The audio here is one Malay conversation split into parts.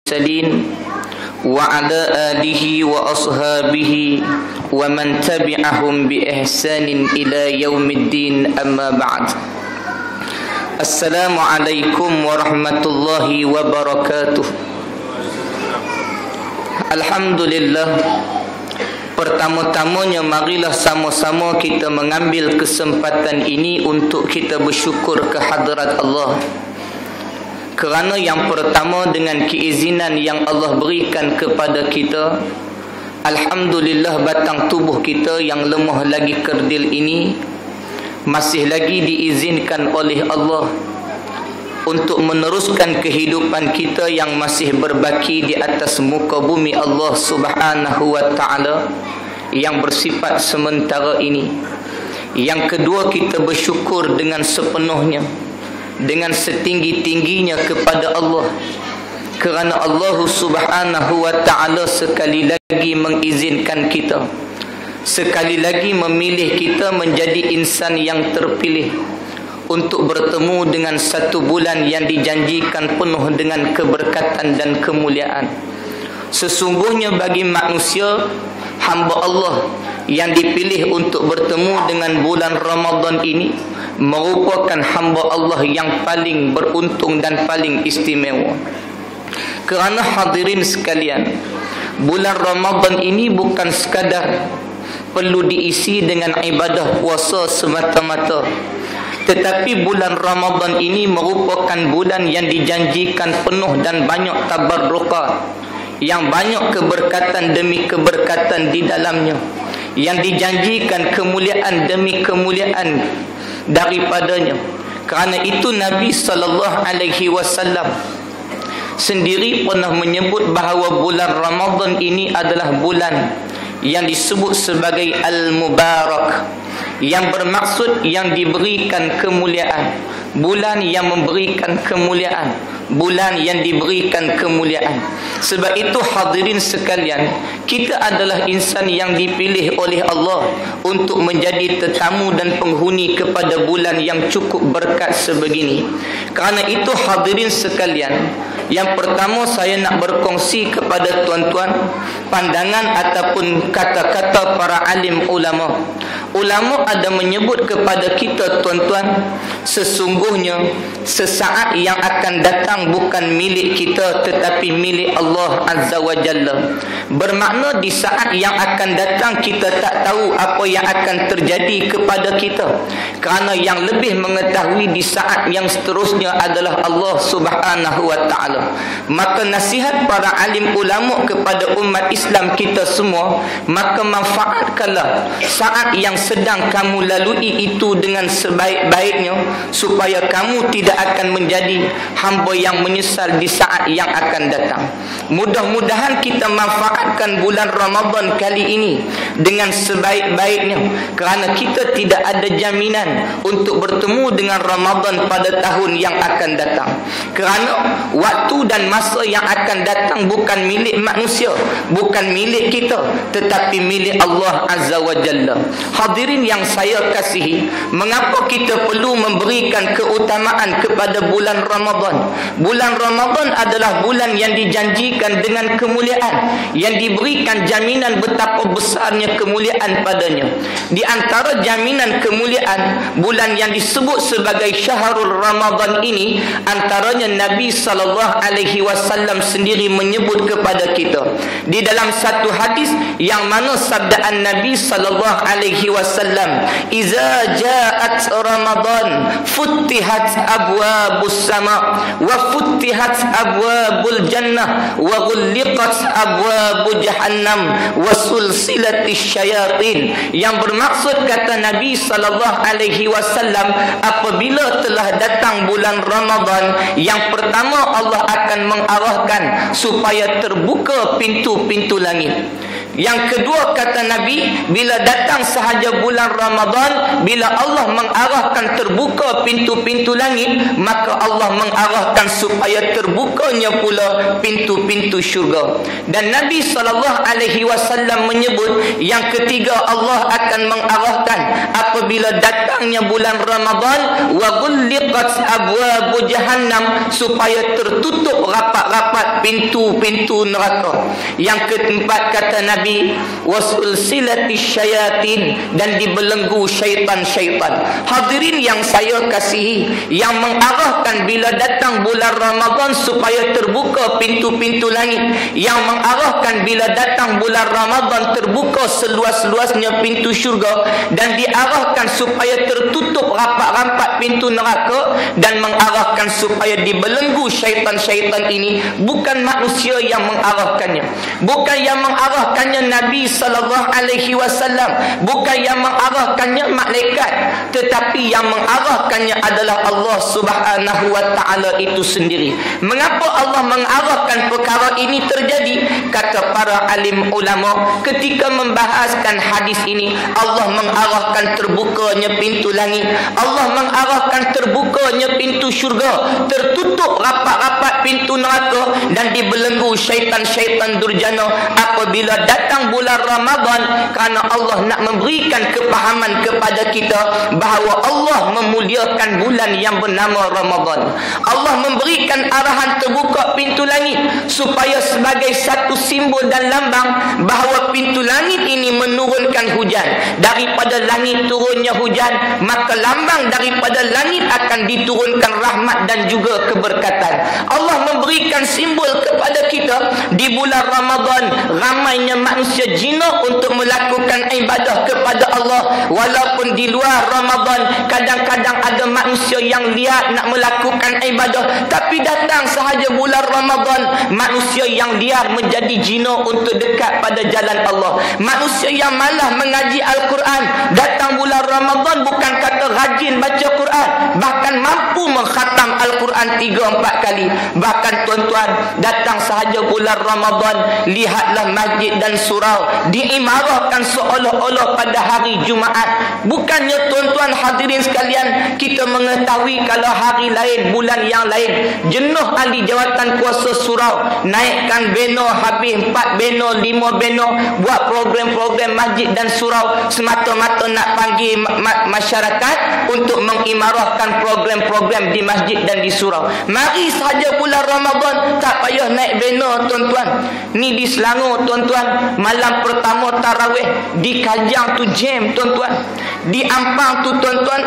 المرسلين وعلى آله وأصحابه ومن تبعهم بإحسان إلى يوم الدين أما بعد. السلام عليكم ورحمة الله وبركاته. Alhamdulillah, pertama-tamanya marilah sama-sama kita mengambil kesempatan ini untuk kita bersyukur ke hadrat Allah. Kerana yang pertama, dengan keizinan yang Allah berikan kepada kita, alhamdulillah batang tubuh kita yang lemah lagi kerdil ini masih lagi diizinkan oleh Allah untuk meneruskan kehidupan kita yang masih berbaki di atas muka bumi Allah Subhanahu wa ta'ala yang bersifat sementara ini. Yang kedua, kita bersyukur dengan sepenuhnya, dengan setinggi-tingginya kepada Allah, kerana Allah Subhanahu wa ta'ala sekali lagi mengizinkan kita, sekali lagi memilih kita menjadi insan yang terpilih untuk bertemu dengan satu bulan yang dijanjikan penuh dengan keberkatan dan kemuliaan. Sesungguhnya bagi manusia, hamba Allah yang dipilih untuk bertemu dengan bulan Ramadan ini merupakan hamba Allah yang paling beruntung dan paling istimewa. Kerana hadirin sekalian, bulan Ramadan ini bukan sekadar perlu diisi dengan ibadah puasa semata-mata, tetapi bulan Ramadan ini merupakan bulan yang dijanjikan penuh dan banyak tabarrukat, yang banyak keberkatan demi keberkatan di dalamnya, yang dijanjikan kemuliaan demi kemuliaan daripadanya. Kerana itu Nabi SAW sendiri pernah menyebut bahawa bulan Ramadan ini adalah bulan yang disebut sebagai Al-Mubarak, yang bermaksud yang diberikan kemuliaan, bulan yang memberikan kemuliaan, bulan yang diberikan kemuliaan. Sebab itu hadirin sekalian, kita adalah insan yang dipilih oleh Allah untuk menjadi tetamu dan penghuni kepada bulan yang cukup berkat sebegini. Kerana itu hadirin sekalian, yang pertama saya nak berkongsi kepada tuan-tuan pandangan ataupun kata-kata para alim ulama. Ulama ada menyebut kepada kita tuan-tuan, sesungguhnya sesaat yang akan datang bukan milik kita tetapi milik Allah Azza wa Jalla. Bermakna di saat yang akan datang kita tak tahu apa yang akan terjadi kepada kita, kerana yang lebih mengetahui di saat yang seterusnya adalah Allah Subhanahu wa ta'ala. Maka nasihat para alim ulama kepada umat Islam kita semua, maka manfaatkanlah saat yang sedang kamu lalui itu dengan sebaik-baiknya, supaya kamu tidak akan menjadi hamba yang menyesal di saat yang akan datang. Mudah-mudahan kita manfaatkan bulan Ramadan kali ini dengan sebaik-baiknya, kerana kita tidak ada jaminan untuk bertemu dengan Ramadan pada tahun yang akan datang. Kerana waktu dan masa yang akan datang bukan milik manusia, bukan milik kita, tetapi milik Allah Azza wa Jalla. Hadirin yang saya kasihi, mengapa kita perlu memberikan keutamaan kepada bulan Ramadan? Bulan Ramadan adalah bulan yang dijanjikan dengan kemuliaan, yang diberikan jaminan betapa besarnya kemuliaan padanya. Di antara jaminan kemuliaan bulan yang disebut sebagai Syahrul Ramadan ini, antaranya Nabi SAW sendiri menyebut kepada kita di dalam satu hadis yang mana sabdaan Nabi SAW, "Iza ja'at Ramadan futtihat abwabus sama wa futtihat abwabul jannah wa ghulliqat abwabu jahannam wa sulsilatis syayatin." Yang bermaksud, kata Nabi SAW, apabila telah datang bulan Ramadan, yang pertama Allah akan mengarahkan supaya terbuka pintu-pintu langit. Yang kedua kata Nabi, bila datang sahaja bulan Ramadan, bila Allah mengarahkan terbuka pintu-pintu langit, maka Allah mengarahkan supaya terbukanya pula pintu-pintu syurga. Dan Nabi SAW menyebut yang ketiga Allah akan mengarahkan apabila datangnya bulan Ramadan, wa ghulliqat abwabu jahannam, supaya tertutup rapat-rapat pintu-pintu neraka. Yang keempat kata Nabi, wasulsilati syayatin, dan dibelenggu syaitan-syaitan. Hadirin yang saya kasihi, yang mengarahkan bila datang bulan Ramadan supaya terbuka pintu-pintu langit, yang mengarahkan bila datang bulan Ramadan terbuka seluas-luasnya pintu syurga, dan diarahkan supaya tertutup rapat-rapat pintu neraka, dan mengarahkan supaya dibelenggu syaitan-syaitan ini bukan manusia yang mengarahkannya, bukan yang mengarahkannya Nabi SAW, bukan yang mengarahkannya malaikat, tetapi yang mengarahkannya adalah Allah Subhanahu wa taala itu sendiri. Mengapa Allah mengarahkan perkara ini terjadi? Kata para alim ulama ketika membahaskan hadis ini, Allah mengarahkan terbukanya pintu langit, Allah mengarahkan terbukanya pintu syurga, tertutup rapat-rapat pintu neraka, dan dibelenggu syaitan-syaitan durjana apabila datang bulan Ramadan, kerana Allah nak memberikan kepahaman kepada kita bahawa Allah memuliakan bulan yang bernama Ramadan. Allah memberikan arahan terbuka pintu langit supaya sebagai satu simbol dan lambang bahawa pintu langit ini menurunkan hujan. Daripada langit turunnya hujan, maka lambang daripada langit akan diturunkan rahmat dan juga keberkatan. Allah memberikan simbol kepada kita di bulan Ramadan. Ramainya manusia jina untuk melakukan ibadah kepada Allah. Walaupun di luar Ramadan kadang-kadang ada manusia yang lihat nak melakukan ibadah, tapi datang sahaja bulan Ramadan, manusia yang liar menjadi jina untuk dekat pada jalan Allah. Manusia yang malah mengaji Al-Quran, datang bulan Ramadan bukan kata rajin baca Quran, bahkan mampu mengkhatam Al-Quran 3-4 kali. Bahkan tuan-tuan, datang sahaja bulan Ramadan, lihatlah masjid dan surau diimarahkan seolah-olah pada hari Jumaat. Bukannya tuan-tuan hadirin sekalian, kita mengetahui kalau hari lain, bulan yang lain, jenuh ahli jawatan kuasa surau, naikkan beno habis 4 beno, 5 beno, buat program-program masjid dan surau semata-mata nak panggil masyarakat untuk mengimarahkan program-program di masjid dan di surau. Mari sahaja bulan Ramadan, tak payah naik beno tuan-tuan. Ni di Selangor tuan-tuan, malam pertama tarawih, di Kajang tu jam tuan-tuan, di Ampang tu tuan-tuan,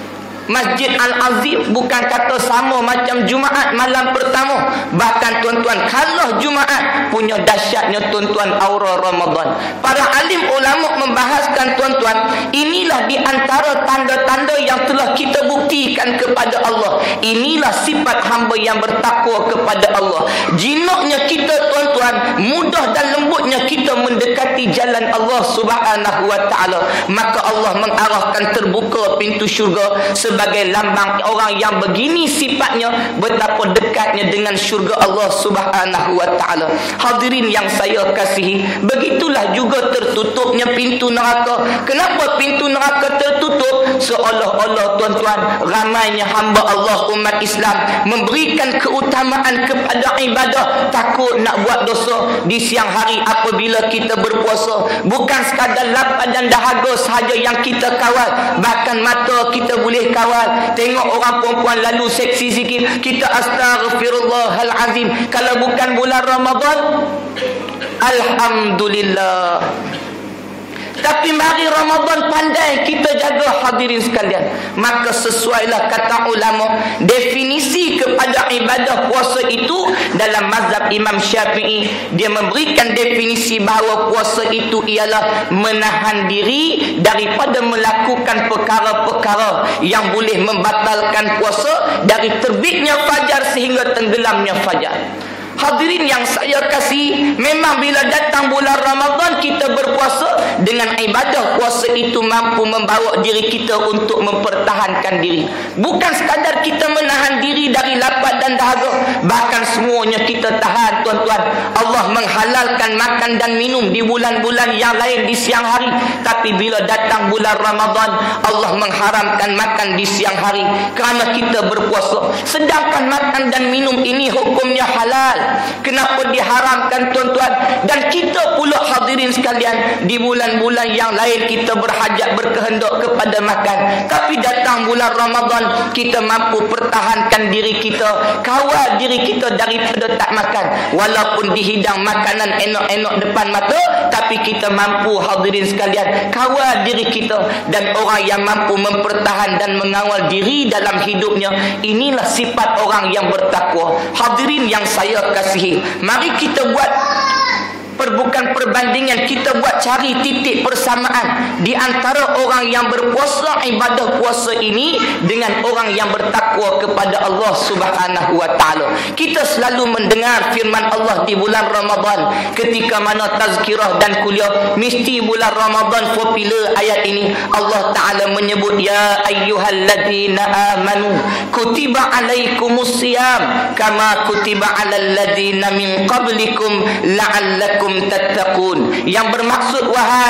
Masjid Al-Azim bukan kata sama macam Jumaat malam pertama. Bahkan tuan-tuan, kalau Jumaat punya dahsyatnya tuan-tuan aura Ramadan. Para alim ulama membahaskan tuan-tuan, inilah di antara tanda-tanda yang telah kita buktikan kepada Allah. Inilah sifat hamba yang bertakwa kepada Allah. Jinaknya kita tuan-tuan, mudah dan lembutnya kita mendekati jalan Allah Subhanahu wa taala. Maka Allah mengarahkan terbuka pintu syurga sebagai lambang orang yang begini sifatnya, betapa dekatnya dengan syurga Allah Subhanahu wa taala. Hadirin yang saya kasihi, begitulah juga tertutupnya pintu neraka. Kenapa pintu neraka tertutup? Seolah-olah tuan-tuan, ramainya hamba Allah umat Islam memberikan keutamaan kepada ibadah, takut nak buat dosa di siang hari apabila kita berpuasa. Bukan sekadar lapar dan dahaga sahaja yang kita kawal, bahkan mata kita boleh kawal. Tengok orang perempuan lalu seksi sikit, kita astaghfirullahalazim. Kalau bukan bulan Ramadan, alhamdulillah. Tapi mari Ramadan pandai kita jaga hadirin sekalian. Maka sesuailah kata ulama, definisi kepada ibadah puasa itu dalam mazhab Imam Syafi'i, dia memberikan definisi bahawa puasa itu ialah menahan diri daripada melakukan perkara-perkara yang boleh membatalkan puasa dari terbitnya fajar sehingga tenggelamnya fajar. Hadirin yang saya kasih, memang bila datang bulan Ramadan kita berpuasa, dengan ibadah puasa itu mampu membawa diri kita untuk mempertahankan diri. Bukan sekadar kita menahan diri dari lapar dan dahaga, bahkan semuanya kita tahan, tuan-tuan. Allah menghalalkan makan dan minum di bulan-bulan yang lain di siang hari, tapi bila datang bulan Ramadan, Allah mengharamkan makan di siang hari kerana kita berpuasa. Sedangkan makan dan minum ini hukumnya halal. Kenapa diharamkan, tuan-tuan? Dan kita pula hadirin sekalian, di bulan-bulan yang lain kita berhajat, berkehendak kepada makan, tapi datang bulan Ramadan kita mampu pertahankan diri kita, kawal diri kita daripada tak makan. Walaupun dihidang makanan enak-enak depan mata, tapi kita mampu hadirin sekalian kawal diri kita. Dan orang yang mampu mempertahan dan mengawal diri dalam hidupnya, inilah sifat orang yang bertakwa. Hadirin yang saya kasihi, mari kita buat bukan perbandingan, kita buat cari titik persamaan di antara orang yang berpuasa, ibadah puasa ini, dengan orang yang bertakwa kepada Allah Subhanahu wa taala. Kita selalu mendengar firman Allah di bulan Ramadan, ketika mana tazkirah dan kuliah, mesti bulan Ramadan popular ayat ini. Allah taala menyebut, ya ayyuhalladzina amanu kutiba alaikumusiyam kama kutiba alal ladzina min qablikum la'allakum tattaqun. Yang bermaksud,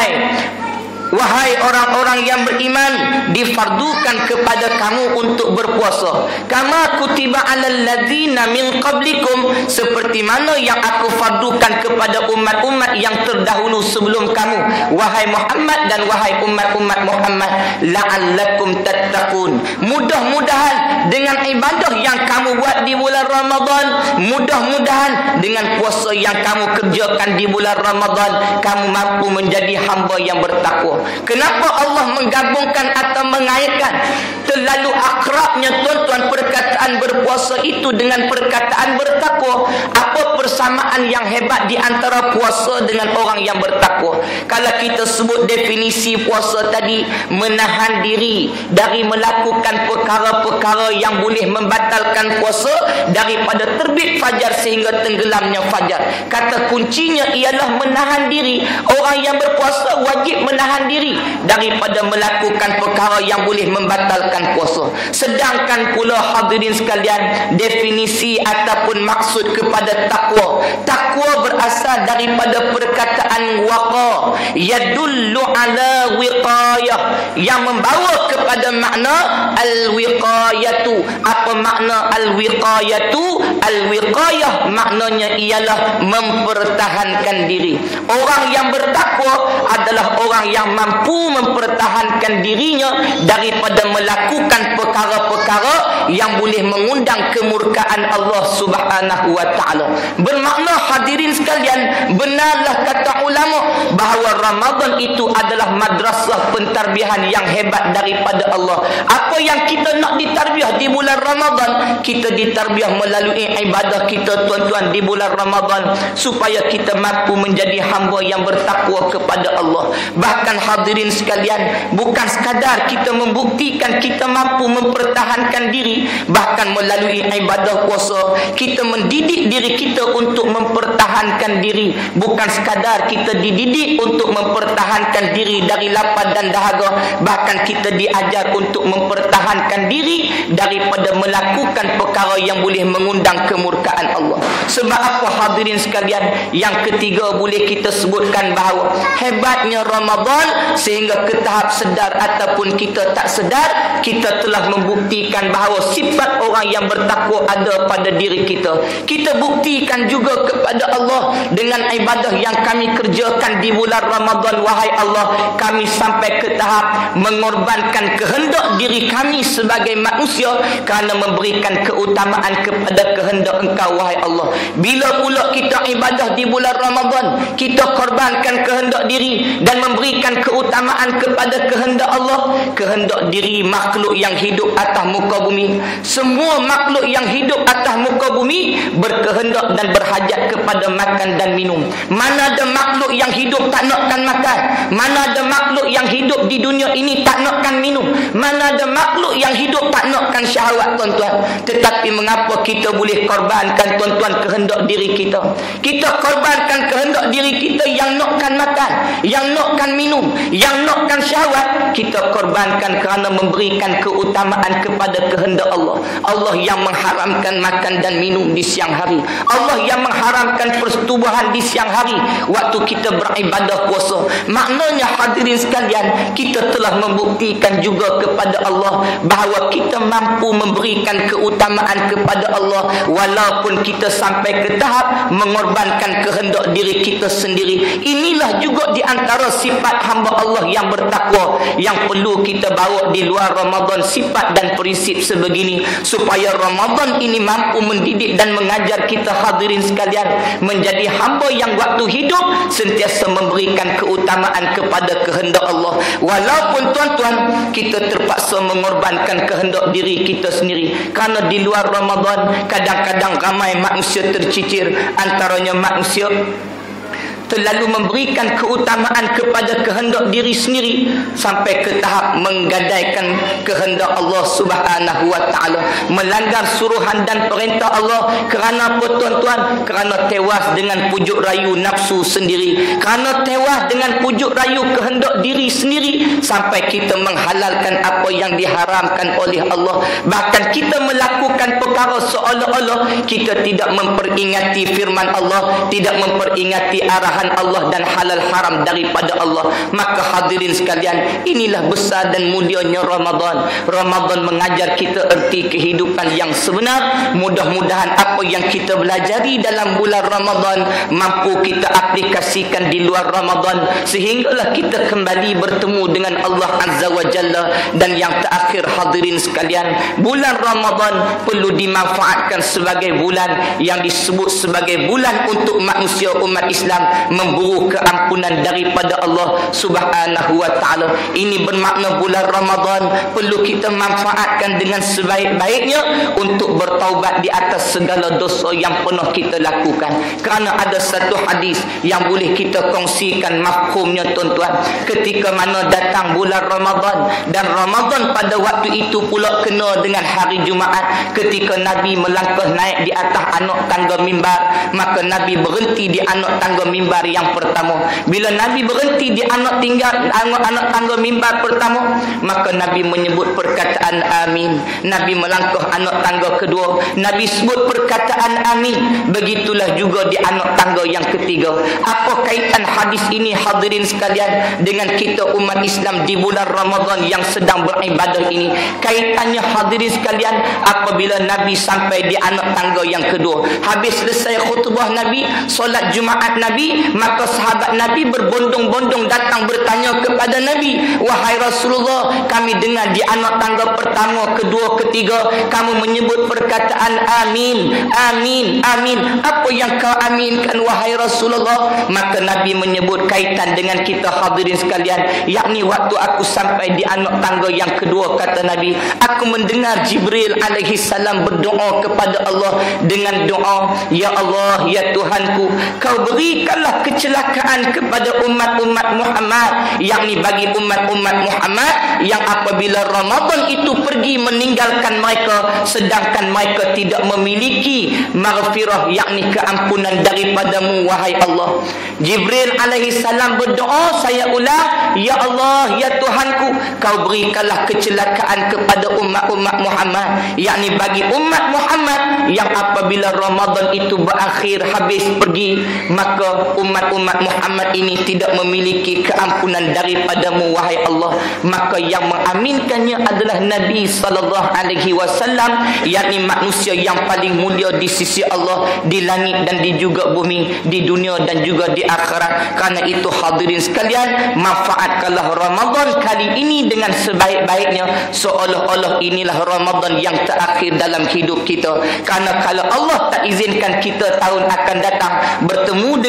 wahai orang-orang yang beriman, difardukan kepada kamu untuk berpuasa, kama kutiba alal ladzina min qablikum, seperti mana yang aku fardukan kepada umat-umat yang terdahulu sebelum kamu, wahai Muhammad dan wahai umat-umat Muhammad, la'allakum tattaqun. Mudah-mudahan dengan ibadah yang kamu buat di bulan Ramadan, mudah-mudahan dengan puasa yang kamu kerjakan di bulan Ramadan, kamu mampu menjadi hamba yang bertakwa. Kenapa Allah menggabungkan atau mengaitkan terlalu akrabnya, tuan-tuan, perkataan berpuasa itu dengan perkataan bertakwa? Apa persamaan yang hebat di antara puasa dengan orang yang bertakwa? Kalau kita sebut definisi puasa tadi, menahan diri dari melakukan perkara-perkara yang boleh membatalkan puasa daripada terbit fajar sehingga tenggelamnya fajar. Kata kuncinya ialah menahan diri. Orang yang berpuasa wajib menahan diri daripada melakukan perkara yang boleh membatalkan puasa. Sedangkan pula hadirin sekalian, definisi ataupun maksud kepada takwa, takwa berasal daripada perkataan waqa, yadullu ala wiqayah, yang membawa kepada makna al-wiqayatu. Apa makna al-wiqayatu? Al-wiqayah maknanya ialah mempertahankan diri. Orang yang bertakwa adalah orang yang mampu mempertahankan dirinya daripada melakukan perkara-perkara yang boleh mengundang kemurkaan Allah Subhanahu wa taala. Bermakna hadirin sekalian, benarlah kata ulama bahawa Ramadan itu adalah madrasah pentarbiahan yang hebat daripada Allah. Apa yang kita nak ditarbiah di bulan Ramadan, kita ditarbiah melalui ibadah kita, tuan-tuan, di bulan Ramadan, supaya kita mampu menjadi hamba yang bertakwa kepada Allah. Bahkan hadirin sekalian, bukan sekadar kita membuktikan kita mampu mempertahankan diri, bahkan melalui ibadah puasa kita mendidik diri kita untuk mempertahankan diri. Bukan sekadar kita dididik untuk mempertahankan diri dari lapar dan dahaga, bahkan kita diajar untuk mempertahankan diri daripada melakukan perkara yang boleh mengundang kemurkaan Allah. Sebab apa hadirin sekalian? Yang ketiga, boleh kita sebutkan bahawa hebatnya Ramadan, sehingga ke tahap sedar ataupun kita tak sedar, kita telah membuktikan bahawa sifat orang yang bertakwa ada pada diri kita. Kita buktikan juga kepada Allah dengan ibadah yang kami kerjakan di bulan Ramadan. Wahai Allah, kami sampai ke tahap mengorbankan kehendak diri kami sebagai manusia kerana memberikan keutamaan kepada kehendak Engkau, wahai Allah. Bila pula kita ibadah di bulan Ramadan, kita korbankan kehendak diri dan memberikan keutamaan kepada kehendak Allah, kehendak diri makhluk yang hidup atas muka bumi. Semua makhluk yang hidup atas muka bumi berkehendak dan berhajat kepada makan dan minum. Mana ada makhluk makhluk yang hidup tak nakkan makan. Mana ada makhluk yang hidup di dunia ini tak nakkan minum. Mana ada makhluk yang hidup tak nakkan syahwat, tuan-tuan. Tetapi mengapa kita boleh korbankan, tuan-tuan, kehendak diri kita? Kita korbankan kehendak diri kita yang nakkan makan, yang nakkan minum, yang nakkan syahwat. Kita korbankan kerana memberikan keutamaan kepada kehendak Allah. Allah yang mengharamkan makan dan minum di siang hari. Allah yang mengharamkan persetubuhan di siang hari waktu kita beribadah puasa. Maknanya hadirin sekalian, kita telah membuktikan juga kepada Allah bahawa kita mampu memberikan keutamaan kepada Allah walaupun kita sampai ke tahap mengorbankan kehendak diri kita sendiri. Inilah juga di antara sifat hamba Allah yang bertakwa yang perlu kita bawa di luar Ramadan, sifat dan prinsip sebegini supaya Ramadan ini mampu mendidik dan mengajar kita hadirin sekalian menjadi hamba yang waktu hidup sentiasa memberikan keutamaan kepada kehendak Allah. Walaupun tuan-tuan kita terpaksa mengorbankan kehendak diri kita sendiri, kerana di luar Ramadan kadang-kadang ramai manusia tercicir, antaranya manusia terlalu memberikan keutamaan kepada kehendak diri sendiri sampai ke tahap menggadaikan kehendak Allah Subhanahu wa taala, melanggar suruhan dan perintah Allah. Kerana apa, tuan-tuan? Kerana tewas dengan pujuk rayu nafsu sendiri, kerana tewas dengan pujuk rayu kehendak diri sendiri sampai kita menghalalkan apa yang diharamkan oleh Allah. Bahkan kita melakukan perkara seolah-olah kita tidak memperingati firman Allah, tidak memperingati arahan Allah dan halal haram daripada Allah. Maka hadirin sekalian, inilah besar dan mulianya Ramadan. Ramadan mengajar kita erti kehidupan yang sebenar. Mudah-mudahan apa yang kita belajari dalam bulan Ramadan mampu kita aplikasikan di luar Ramadan sehinggalah kita kembali bertemu dengan Allah Azza wa Jalla. Dan yang terakhir hadirin sekalian, bulan Ramadan perlu dimanfaatkan sebagai bulan yang disebut sebagai bulan untuk manusia umat Islam memburu keampunan daripada Allah Subhanahu wa taala. Ini bermakna bulan Ramadan perlu kita manfaatkan dengan sebaik-baiknya untuk bertaubat di atas segala dosa yang pernah kita lakukan. Kerana ada satu hadis yang boleh kita kongsikan mafhumnya, tuan-tuan. Ketika mana datang bulan Ramadan dan Ramadan pada waktu itu pula kena dengan hari Jumaat, ketika Nabi melangkah naik di atas anak tangga mimbar, maka Nabi berhenti di anak tangga mimbar yang pertama. Bila Nabi berhenti di anak tangga mimbar pertama, maka Nabi menyebut perkataan amin. Nabi melangkah anak tangga kedua, Nabi sebut perkataan amin. Begitulah juga di anak tangga yang ketiga. Apa kaitan hadis ini hadirin sekalian dengan kita umat Islam di bulan Ramadan yang sedang beribadah ini? Kaitannya hadirin sekalian, apabila Nabi sampai di anak tangga yang kedua, habis selesai khutbah Nabi, solat Jumaat Nabi, maka sahabat Nabi berbondong-bondong datang bertanya kepada Nabi, wahai Rasulullah, kami dengar di anak tangga pertama, kedua, ketiga kamu menyebut perkataan amin, amin, amin. Apa yang kau aminkan wahai Rasulullah? Maka Nabi menyebut kaitan dengan kita hadirin sekalian, yakni waktu aku sampai di anak tangga yang kedua, kata Nabi, aku mendengar Jibril alaihi salam berdoa kepada Allah dengan doa, ya Allah, ya Tuhanku, kau berikanlah kecelakaan kepada umat-umat Muhammad, yakni bagi umat-umat Muhammad yang apabila Ramadan itu pergi meninggalkan mereka sedangkan mereka tidak memiliki maghfirah, yakni keampunan daripadamu wahai Allah. Jibril alaihi salam berdoa, saya ulang, ya Allah, ya Tuhanku, kau berikanlah kecelakaan kepada umat-umat Muhammad, yakni bagi umat Muhammad yang apabila Ramadan itu berakhir habis pergi, maka umat-umat Muhammad ini tidak memiliki keampunan daripadamu wahai Allah. Maka yang mengaminkannya adalah Nabi sallallahu alaihi wasallam, yakni manusia yang paling mulia di sisi Allah di langit dan di juga bumi, di dunia dan juga di akhirat. Karena itu hadirin sekalian, manfaatkanlah Ramadan kali ini dengan sebaik-baiknya, seolah-olah inilah Ramadan yang terakhir dalam hidup kita. Karena kalau Allah tak izinkan kita tahun akan datang bertemu dengan bulan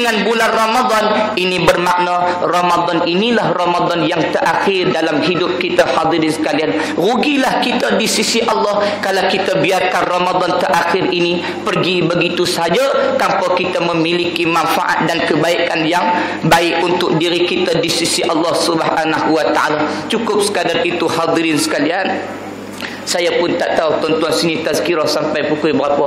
bulan Ramadan, ini bermakna Ramadan inilah Ramadan yang terakhir dalam hidup kita. Hadirin sekalian, rugilah kita di sisi Allah kalau kita biarkan Ramadan terakhir ini pergi begitu saja tanpa kita memiliki manfaat dan kebaikan yang baik untuk diri kita di sisi Allah Subhanahu wa taala. Cukup sekadar itu hadirin sekalian. Saya pun tak tahu tuan-tuan sini tazkirah sampai pukul berapa.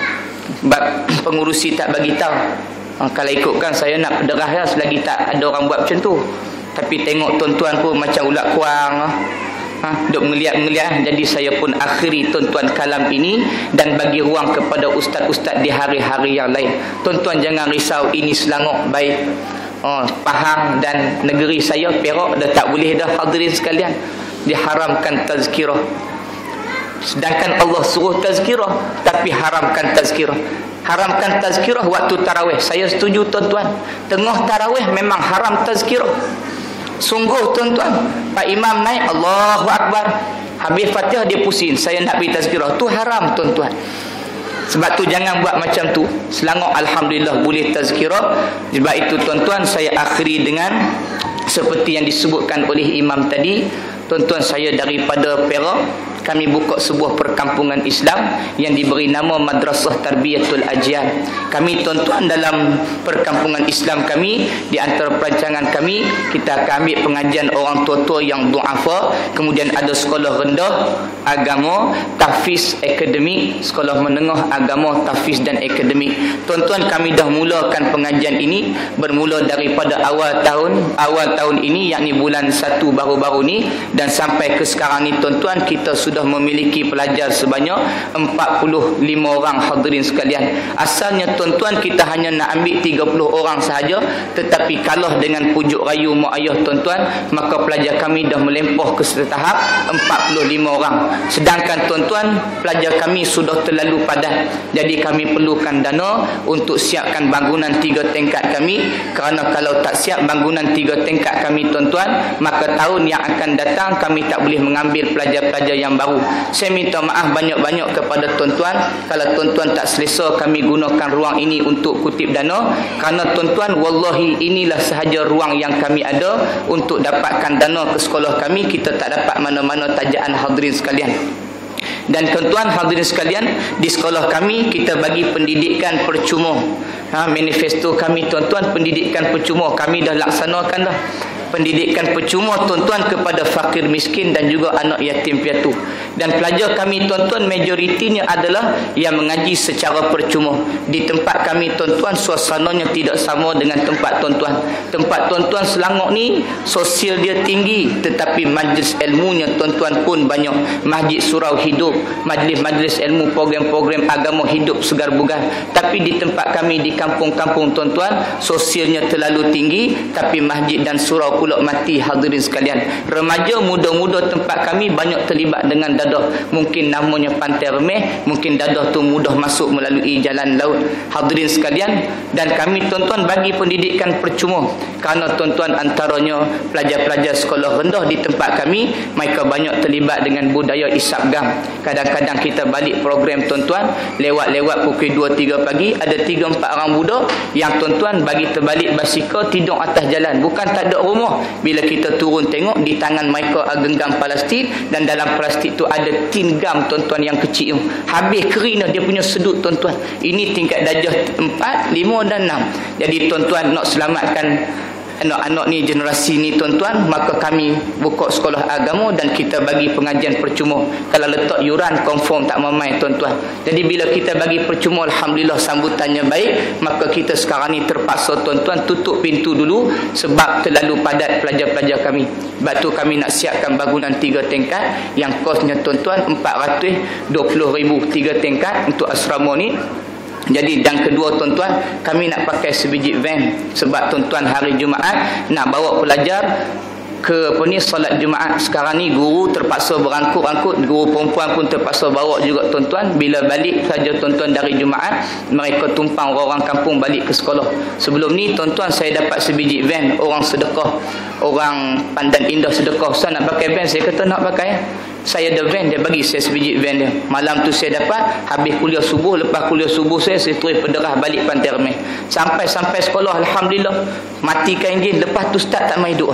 Pengurusi tak bagi tahu. Kalau ikutkan saya nak pederah selagi tak ada orang buat macam tu. Tapi tengok tuan-tuan pun macam ulat kuang. Duk ngeliat-ngeliat. Jadi saya pun akhiri tuan-tuan kalam ini dan bagi ruang kepada ustaz-ustaz di hari-hari yang lain. Tuan-tuan jangan risau, ini Selangor baik. Pahang dan negeri saya Perak dah tak boleh dah hadirin sekalian. Diharamkan tazkirah. Sedangkan Allah suruh tazkirah tapi haramkan tazkirah. Haramkan tazkirah waktu tarawih. Saya setuju tuan-tuan. Tengah tarawih memang haram tazkirah. Sungguh tuan-tuan, Pak Imam naik Allahu Akbar, habis Fatihah dia pusing, saya nak pergi tazkirah. Tu haram tuan-tuan. Sebab tu jangan buat macam tu. Selangor alhamdulillah boleh tazkirah. Sebab itu tuan-tuan, saya akhiri dengan seperti yang disebutkan oleh imam tadi. Tuan-tuan, saya daripada Perak. Kami buka sebuah perkampungan Islam yang diberi nama Madrasah Tarbiyatul Ajyan. Kami tuan-tuan dalam perkampungan Islam kami, di antara perancangan kami, kita akan ambil pengajian orang tua-tua yang du'afa, kemudian ada sekolah rendah agama, tahfiz akademik, sekolah menengah agama, tahfiz dan akademik. Tuan-tuan, kami dah mulakan pengajian ini bermula daripada awal tahun ini, yakni bulan 1 baru-baru ni, dan sampai ke sekarang ni tuan-tuan, kita sudah memiliki pelajar sebanyak 45 orang hadirin sekalian. Asalnya tuan-tuan kita hanya nak ambil 30 orang sahaja, tetapi kalah dengan pujuk rayu mak ayah tuan-tuan, maka pelajar kami dah melempah ke tahap 45 orang. Sedangkan tuan-tuan, pelajar kami sudah terlalu padat. Jadi kami perlukan dana untuk siapkan bangunan 3 tingkat kami, kerana kalau tak siap bangunan 3 tingkat kami tuan-tuan, maka tahun yang akan datang kami tak boleh mengambil pelajar-pelajar yang baru. Saya minta maaf banyak-banyak kepada tuan-tuan kalau tuan-tuan tak selesa kami gunakan ruang ini untuk kutip dana, kerana tuan-tuan, wallahi inilah sahaja ruang yang kami ada untuk dapatkan dana ke sekolah kami. Kita tak dapat mana-mana tajaan hadirin sekalian. Dan tuan-tuan hadirin sekalian, di sekolah kami kita bagi pendidikan percuma. Manifesto kami tuan-tuan, pendidikan percuma kami dah laksanakan dah. Pendidikan percuma tuan-tuan kepada fakir miskin dan juga anak yatim piatu. Dan pelajar kami tuan-tuan majoritinya adalah yang mengaji secara percuma. Di tempat kami tuan-tuan suasananya tidak sama dengan tempat tuan-tuan. Tempat tuan-tuan Selangor ni sosial dia tinggi, tetapi majlis ilmunya tuan-tuan pun banyak. Masjid surau hidup, majlis-majlis ilmu, program-program agama hidup segar bugar. Tapi di tempat kami di kampung-kampung tuan-tuan, sosialnya terlalu tinggi, tapi masjid dan surau pula mati hadirin sekalian. Remaja muda-muda tempat kami banyak terlibat dengan dadah. Mungkin namanya Pantai Remeh, mungkin dadah tu mudah masuk melalui jalan laut hadirin sekalian. Dan kami tuan-tuan bagi pendidikan percuma, kerana tuan-tuan antaranya pelajar-pelajar sekolah rendah di tempat kami, mereka banyak terlibat dengan budaya isap gam. Kadang-kadang kita balik program tuan-tuan, lewat-lewat pukul 2-3 pagi, ada 3-4 orang budak yang tuan-tuan bagi terbalik basikal tidur atas jalan. Bukan tak ada rumah, bila kita turun tengok di tangan mereka genggam plastik, dan dalam plastik tu ada tin gam tuan-tuan yang kecil. Habis kering dah dia punya sedut tuan-tuan. Ini tingkat darjah 4, 5 dan 6. Jadi tuan-tuan nak selamatkan anak-anak ni, generasi ni tuan-tuan, maka kami buka sekolah agama dan kita bagi pengajian percuma. Kalau letak yuran confirm tak mamai tuan-tuan. Jadi bila kita bagi percuma, alhamdulillah sambutannya baik, maka kita sekarang ni terpaksa tuan-tuan tutup pintu dulu sebab terlalu padat pelajar-pelajar kami. Sebab tu kami nak siapkan bangunan 3 tingkat yang kosnya tuan-tuan 420,000 3 tingkat untuk asrama ni. Jadi dan kedua tuan-tuan, kami nak pakai sebiji van sebab tuan-tuan hari Jumaat nak bawa pelajar ke solat Jumaat. Sekarang ni guru terpaksa berangkut-angkut, guru perempuan pun terpaksa bawa juga tuan-tuan. Bila balik saja tuan-tuan dari Jumaat, mereka tumpang orang kampung balik ke sekolah. Sebelum ni tuan-tuan saya dapat sebiji van orang sedekah, orang Pandan Indah sedekah, Ustaz nak pakai van, saya kata nak pakai. Saya ada van, dia bagi saya sebiji van dia. Malam tu saya dapat, habis kuliah subuh, lepas kuliah subuh saya terus pederah balik Pantai Remeh. Sampai sekolah, alhamdulillah, matikan enjin, lepas tu start tak main doa.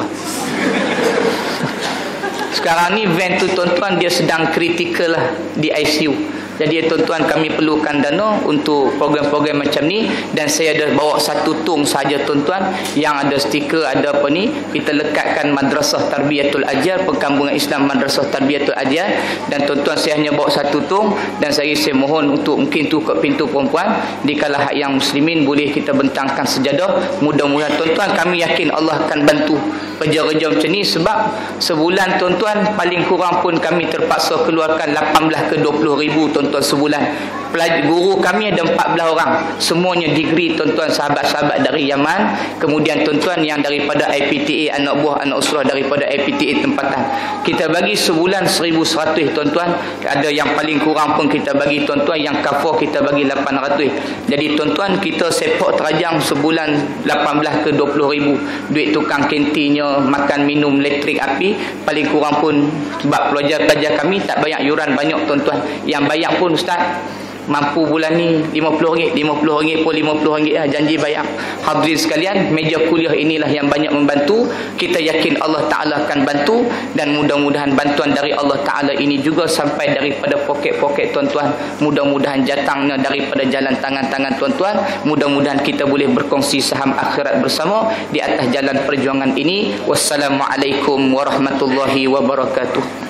Sekarang ni van tu tuan-tuan dia sedang kritikal lah di ICU. Jadi tuan-tuan, kami perlukan dana untuk program-program macam ni, dan saya ada bawa satu tung saja tuan-tuan yang ada stiker, ada apa ni, kita lekatkan Madrasah Tarbiyatul Ajar, Perkampungan Islam Madrasah Tarbiyatul Ajar, dan tuan-tuan saya hanya bawa satu tung, dan saya mohon untuk mungkin tu kat pintu perempuan di kalangan yang muslimin boleh kita bentangkan sejadah. Mudah-mudahan tuan-tuan, kami yakin Allah akan bantu kerja-kerja macam ni, sebab sebulan tuan-tuan paling kurang pun kami terpaksa keluarkan 18 ke 20 ribu tuan-tuan sebulan. Guru kami ada 14 orang, semuanya degree tuan-tuan, sahabat-sahabat dari Yaman, kemudian tuan-tuan yang daripada IPTA, anak buah anak usrah daripada IPTA tempatan. Kita bagi sebulan 1,100 tuan-tuan, ada yang paling kurang pun kita bagi tuan-tuan, yang kafar kita bagi 800. Jadi tuan-tuan, kita sepak terajang sebulan 18 ke 20 ribu, duit tukang kantinnya, makan minum, elektrik api, paling kurang pun sebab pelajar-pelajar kami tak bayar yuran banyak tuan-tuan. Yang bayar pun ustaz mampu bulan ni RM50, RM50 pun RM50 lah, janji bayar. Hadirin sekalian, meja kuliah inilah yang banyak membantu. Kita yakin Allah Ta'ala akan bantu, dan mudah-mudahan bantuan dari Allah Ta'ala ini juga sampai daripada poket-poket tuan-tuan. Mudah-mudahan jatangnya daripada jalan tangan-tangan tuan-tuan. Mudah-mudahan kita boleh berkongsi saham akhirat bersama di atas jalan perjuangan ini. Wassalamualaikum warahmatullahi wabarakatuh.